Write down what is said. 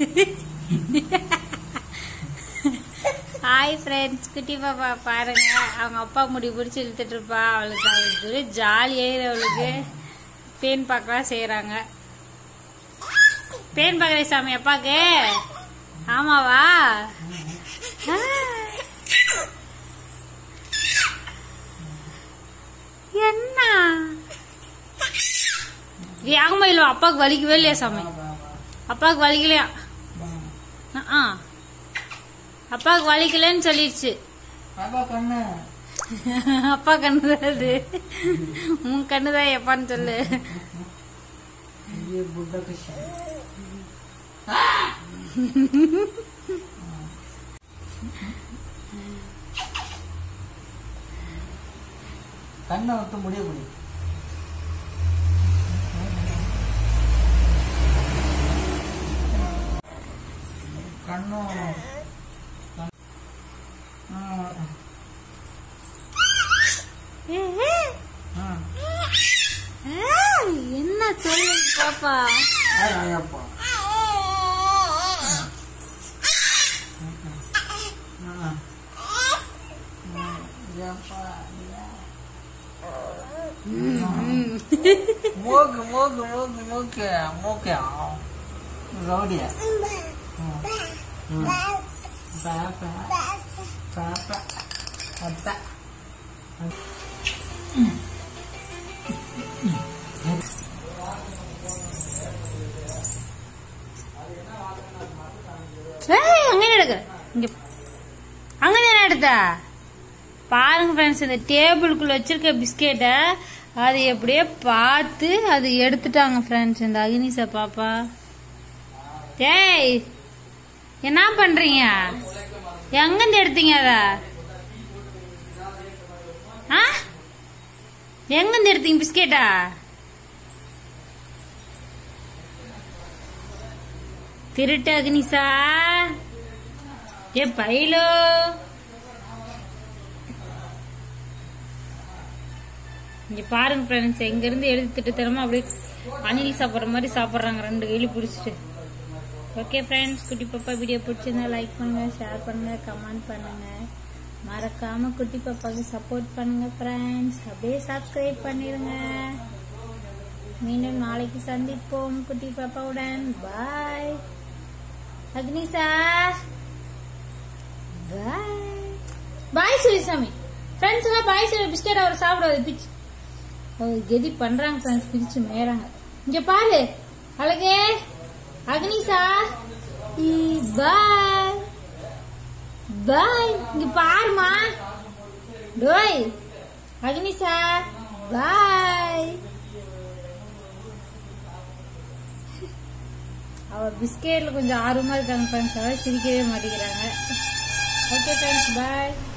Hi friends, குட்டி பாப்பா பாருங்க. அவங்க அப்பா முடி பிடிச்சி இழுத்துட்டு இருப்பா. அவளுக்கு ஜாலியாக அவளுக்கு பேன் பார்க்கலாம் செய்யறாங்க. பேன் பார்க்கற சாமி அப்பாக்கு. ஆமாவா? என்ன ஆகுமா இல்ல? அப்பாவுக்கு வலிக்கவே இல்லையா சாமி? அப்பாவுக்கு வலிக்கலையா? அப்பாவுக்கு வலிக்கலன்னு சொல்லிடுச்சு. அப்பா கண்ணுதான் அது. உன் கண்ணுதான் எப்பான்னு சொல்லு. கண்ணை விட்டு முடிய முடியும். கண்ணும் என்ன சொல்லு பாப்பா? மூக்கு மூக்கு மூக்கு மூக்கு மூக்கு ரவுடியா? அங்கதானே எடுத்தா பாருங்க ஃப்ரெண்ட்ஸ். இந்த டேபிளுக்குள்ள வச்சிருக்க பிஸ்கெட்டை அது எப்படியே பார்த்து அது எடுத்துட்டாங்க ஃப்ரெண்ட்ஸ். இந்த அக்னிஷா பாப்பா. டேய், என்ன பண்றீங்க? எங்கிருந்து எடுத்தீங்க அத? எங்கிருந்து எடுத்தீங்க பிஸ்கெட்டா? திருட்டு அக்னிஷா. ஏ பைலோ, இங்க பாருங்க ஃப்ரெண்ட்ஸ். எங்க இருந்து எடுத்துட்டு தரமா அப்படியே அணில் சாப்பிட்ற மாதிரி சாப்பிட்றாங்க, 2 கையில பிடிச்சிட்டு. ஓகே ஃப்ரெண்ட்ஸ், குட்டி பாப்பா வீடியோ பிடிச்சிருந்தா லைக் பண்ணுங்க, ஷேர் பண்ணுங்க, கமெண்ட் பண்ணுங்க. மறக்காம குட்டி பாப்பாவுக்கு சப்போர்ட் பண்ணுங்க ஃப்ரெண்ட்ஸ். அப்படியே சப்ஸ்கிரைப் பண்ணிருங்க. மீண்டும் நாளைக்கு சந்திப்போம் குட்டி பாப்பாவுடன். பாய் அக்னிஷா. பாய் பாய் சொல்லி சாமி. ஃப்ரெண்ட்ஸ் எல்லாம் பாய் சொல்லி பிஸ்கெட் அவர் சாப்பிடுவாரு பிச்சு. கெதி பண்றாங்க ஃப்ரெண்ட்ஸ், பிரிச்சு மேறாங்க. இங்க பாரு அழகே அக்னிஷா. பாய் பாய். இங்க பாருமா. டோய் அக்னிஷா பாய். அவ பிஸ்கெட்ல கொஞ்சம் ஆர்வமா இருக்காங்க ஃப்ரெண்ட்ஸ். சிரிக்கவே மாட்டேங்கிறாங்க. ஓகே ஃப்ரெண்ட்ஸ், பாய்.